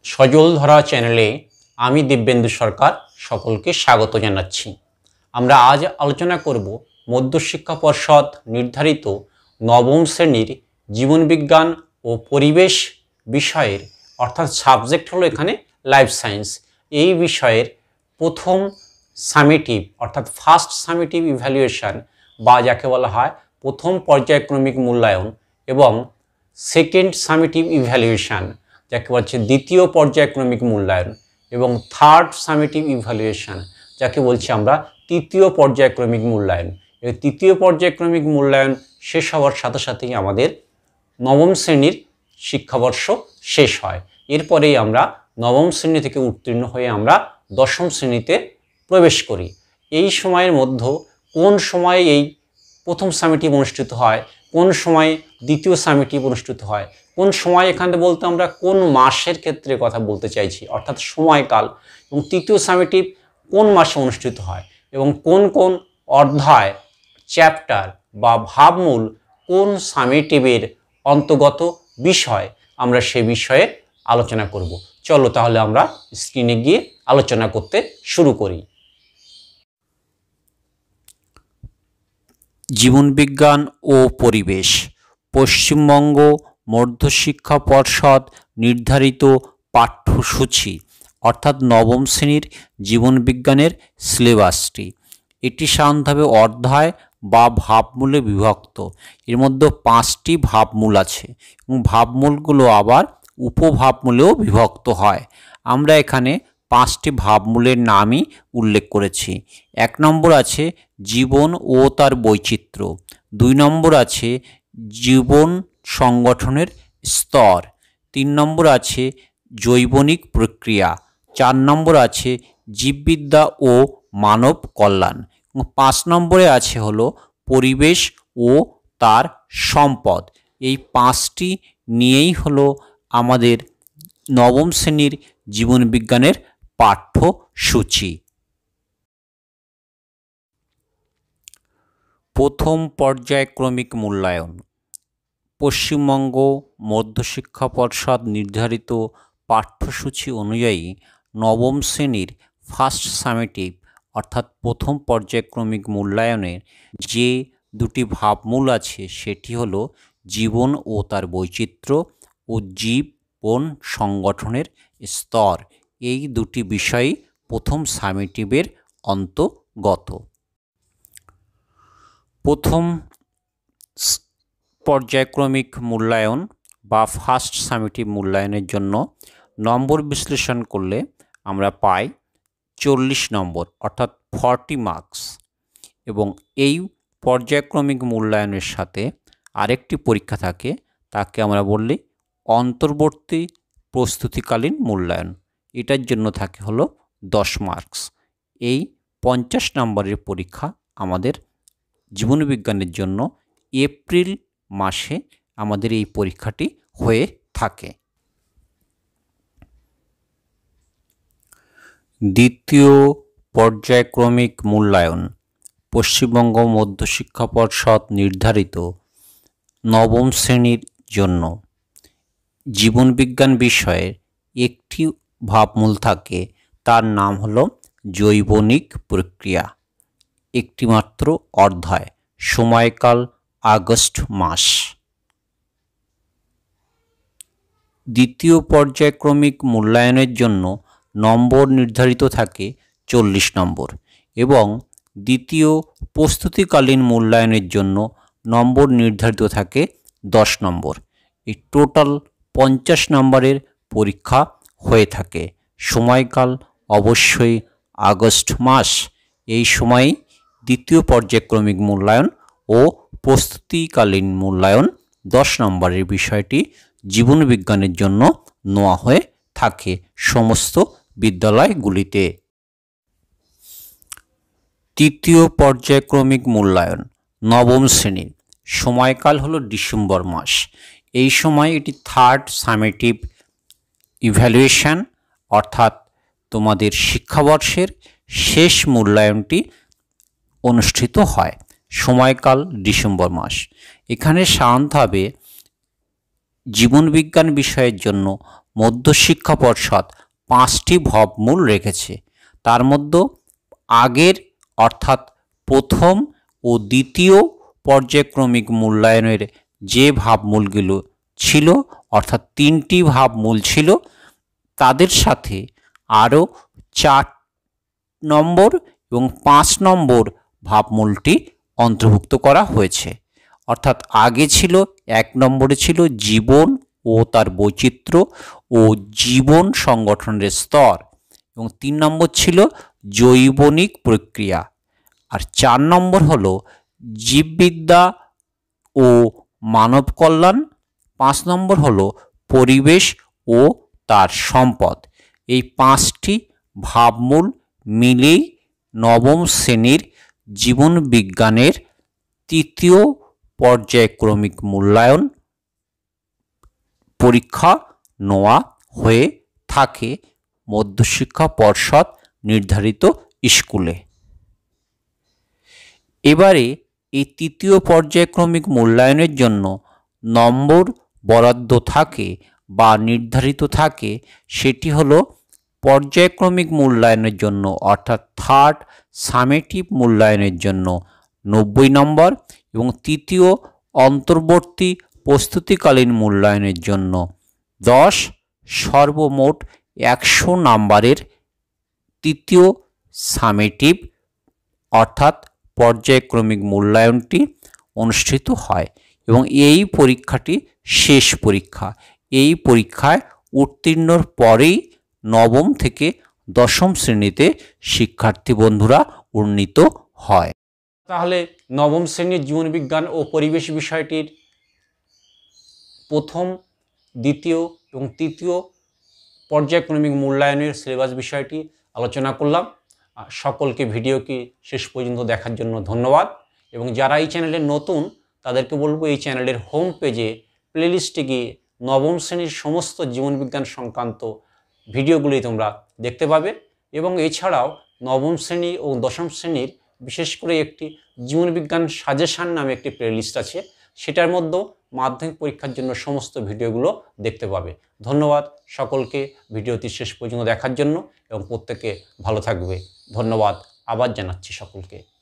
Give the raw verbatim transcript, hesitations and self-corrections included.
সজল ধরা চ্যানেলে আমি দিব্যেন্দু সরকার সকলকে স্বাগত জানাচ্ছি। আমরা আজ আলোচনা করব মধ্যশিক্ষা পর্ষদ নির্ধারিত নবম শ্রেণীর জীবনবিজ্ঞান ও পরিবেশ বিষয়ের অর্থাৎ সাবজেক্ট হলো এখানে লাইফ সায়েন্স, এই বিষয়ের প্রথম সামেটিভ অর্থাৎ ফার্স্ট সামেটিভ ইভ্যালুয়েশন বা যাকে বলা হয় প্রথম পর্যায়ক্রমিক মূল্যায়ন এবং সেকেন্ড সামেটিভ ইভ্যালুয়েশন যাকে বলছে দ্বিতীয় পর্যায়ক্রমিক মূল্যায়ন এবং থার্ড সামেটিভ ইভ্যালুয়েশন যাকে বলছি আমরা তৃতীয় পর্যায়ক্রমিক মূল্যায়ন। এই তৃতীয় পর্যায়ক্রমিক মূল্যায়ন শেষ হওয়ার সাথে সাথেই আমাদের নবম শ্রেণীর শিক্ষাবর্ষ শেষ হয়। এরপরেই আমরা নবম শ্রেণী থেকে উত্তীর্ণ হয়ে আমরা দশম শ্রেণীতে প্রবেশ করি। এই সময়ের মধ্যে কোন সময়ে এই প্রথম সামেটিভ অনুষ্ঠিত হয়, কোন সময়ে দ্বিতীয় সামেটিভ অনুষ্ঠিত হয়, কোন সময় এখানে বলতে আমরা কোন মাসের ক্ষেত্রে কথা বলতে চাইছি অর্থাৎ সময়কাল, এবং তৃতীয় সামেটিভ কোন মাসে অনুষ্ঠিত হয় এবং কোন কোন অধ্যায় চ্যাপ্টার বা ভাবমূল কোন সামেটিভের অন্তর্গত বিষয় আমরা সে বিষয়ে আলোচনা করব। চলো তাহলে আমরা স্ক্রিনে গিয়ে আলোচনা করতে শুরু করি। জীবনবিজ্ঞান ও পরিবেশ পশ্চিমবঙ্গ মধ্যশিক্ষা পর্ষদ নির্ধারিত পাঠ্যসূচি অর্থাৎ নবম শ্রেণীর জীবনবিজ্ঞানের সিলেবাসটি। এটি সাধারণভাবে অধ্যায় বা ভাবমূলে বিভক্ত। এর মধ্যে পাঁচটি ভাবমূল আছে এবং ভাবমূলগুলো আবার উপভাবমূলেও বিভক্ত হয়। আমরা এখানে পাঁচটি ভাবমূলের নামই উল্লেখ করেছি। এক নম্বর আছে জীবন ও তার বৈচিত্র্য, দুই নম্বর আছে জীবন সংগঠনের স্তর, তিন নম্বর আছে জৈবনিক প্রক্রিয়া, চার নম্বর আছে জীববিদ্যা ও মানব কল্যাণ এবং পাঁচ নম্বরে আছে হলো পরিবেশ ও তার সম্পদ। এই পাঁচটি নিয়েই হলো আমাদের নবম শ্রেণীর জীবনবিজ্ঞানের পাঠ্যসূচি। প্রথম পর্যায়ক্রমিক মূল্যায়ন পশ্চিমবঙ্গ মধ্যশিক্ষা পর্ষদ নির্ধারিত পাঠ্যসূচি অনুযায়ী নবম শ্রেণীর ফার্স্ট সামেটিভ অর্থাৎ প্রথম পর্যায়ক্রমিক মূল্যায়নের যে দুটি ভাবমূল আছে সেটি হলো জীবন ও তার বৈচিত্র্য ও জীবন সংগঠনের স্তর। এই দুটি বিষয়ই প্রথম সামেটিভের অন্তর্গত। প্রথম পর্যায়ক্রমিক মূল্যায়ন বা ফার্স্ট সামেটিভ মূল্যায়নের জন্য নম্বর বিশ্লেষণ করলে আমরা পাই চল্লিশ নম্বর অর্থাৎ ফর্টি মার্কস, এবং এই পর্যায়ক্রমিক মূল্যায়নের সাথে আরেকটি পরীক্ষা থাকে, তাকে আমরা বললি অন্তর্বর্তী প্রস্তুতিকালীন মূল্যায়ন। এটার জন্য থাকে হলো দশ মার্কস। এই পঞ্চাশ নম্বরের পরীক্ষা আমাদের জীবনবিজ্ঞানের জন্য এপ্রিল মাসে আমাদের এই পরীক্ষাটি হয়ে থাকে। দ্বিতীয় পর্যায়ক্রমিক মূল্যায়ন পশ্চিমবঙ্গ মধ্যশিক্ষা পর্ষদ নির্ধারিত নবম শ্রেণীর জন্য জীবনবিজ্ঞান বিষয়ের একটি ভাবমূল থাকে, তার নাম হলো জৈবনিক প্রক্রিয়া। একটি মাত্র অধ্যায়, সময়কাল আগস্ট মাস। দ্বিতীয় পর্যায়ক্রমিক মূল্যায়নের জন্য নম্বর নির্ধারিত থাকে চল্লিশ নম্বর এবং দ্বিতীয় প্রস্তুতিকালীন মূল্যায়নের জন্য নম্বর নির্ধারিত থাকে দশ নম্বর। এই টোটাল পঞ্চাশ নম্বরের পরীক্ষা হয়ে থাকে। সময়কাল অবশ্যই আগস্ট মাস। এই সময়েই দ্বিতীয় পর্যায়ক্রমিক মূল্যায়ন ও প্রস্তুতিকালীন মূল্যায়ন দশ নম্বরের বিষয়টি জীবনবিজ্ঞানের জন্য নেওয়া হয়ে থাকে সমস্ত বিদ্যালয়গুলিতে। তৃতীয় পর্যায়ক্রমিক মূল্যায়ন নবম শ্রেণীর সময়কাল হলো ডিসেম্বর মাস। এই সময় এটি থার্ড সামেটিভ ইভ্যালুয়েশন অর্থাৎ তোমাদের শিক্ষাবর্ষের শেষ মূল্যায়নটি অনুষ্ঠিত হয়। সময়কাল ডিসেম্বর মাস। এখানে সাধারণভাবে জীবনবিজ্ঞান বিষয়ের জন্য মধ্যশিক্ষা পর্ষদ পাঁচটি ভাবমূল রেখেছে। তার মধ্যে আগের অর্থাৎ প্রথম ও দ্বিতীয় পর্যায়ক্রমিক মূল্যায়নের যে ভাবমূলগুলো ছিল অর্থাৎ তিনটি ভাবমূল ছিল, তাদের সাথে আরও চার নম্বর এবং পাঁচ নম্বর ভাবমূলটি অন্তর্ভুক্ত করা হয়েছে। অর্থাৎ আগে ছিল এক নম্বরে ছিল জীবন ও তার বৈচিত্র্য ও জীবন সংগঠনের স্তর, এবং তিন নম্বর ছিল জৈবনিক প্রক্রিয়া, আর চার নম্বর হলো জীববিদ্যা ও মানব কল্যাণ, পাঁচ নম্বর হলো পরিবেশ ও তার সম্পদ। এই পাঁচটি ভাবমূল মিলেই নবম শ্রেণীর জীবন বিজ্ঞানের তৃতীয় পর্যায়ক্রমিক মূল্যায়ন পরীক্ষা নেওয়া হয়ে থাকে মধ্যশিক্ষা পর্ষদ নির্ধারিত স্কুলে। এবারে এই তৃতীয় পর্যায়ক্রমিক মূল্যায়নের জন্য নম্বর বরাদ্দ থাকে বা নির্ধারিত থাকে, সেটি হলো পর্যায়ক্রমিক মূল্যায়নের জন্য অর্থাৎ থার্ড সামেটিভ মূল্যায়নের জন্য নব্বই নম্বর এবং তৃতীয় অন্তর্বর্তী প্রস্তুতিকালীন মূল্যায়নের জন্য দশ, সর্বমোট একশো নম্বরের তৃতীয় সামেটিভ অর্থাৎ পর্যায়ক্রমিক মূল্যায়নটি অনুষ্ঠিত হয় এবং এই পরীক্ষাটি শেষ পরীক্ষা। এই পরীক্ষায় উত্তীর্ণর পরেই নবম থেকে দশম শ্রেণীতে শিক্ষার্থী বন্ধুরা উন্নীত হয়। তাহলে নবম শ্রেণীর জীবনবিজ্ঞান ও পরিবেশ বিষয়টির প্রথম, দ্বিতীয় এবং তৃতীয় পর্যায়ক্রমিক মূল্যায়নের সিলেবাস বিষয়টি আলোচনা করলাম। সকলকে ভিডিওটি শেষ পর্যন্ত দেখার জন্য ধন্যবাদ, এবং যারা এই চ্যানেলে নতুন তাদেরকে বলবো এই চ্যানেলের হোম পেজে প্লেলিস্টে গিয়ে নবম শ্রেণীর সমস্ত জীবনবিজ্ঞান সংক্রান্ত ভিডিওগুলি তোমরা দেখতে পাবে, এবং এছাড়াও নবম শ্রেণী ও দশম শ্রেণীর বিশেষ করে একটি জীবনবিজ্ঞান সাজেশান নামে একটি প্লেলিস্ট আছে, সেটার মধ্যেও মাধ্যমিক পরীক্ষার জন্য সমস্ত ভিডিওগুলো দেখতে পাবে। ধন্যবাদ সকলকে ভিডিওটি শেষ পর্যন্ত দেখার জন্য, এবং প্রত্যেকে ভালো থাকবে। ধন্যবাদ আবার জানাচ্ছি সকলকে।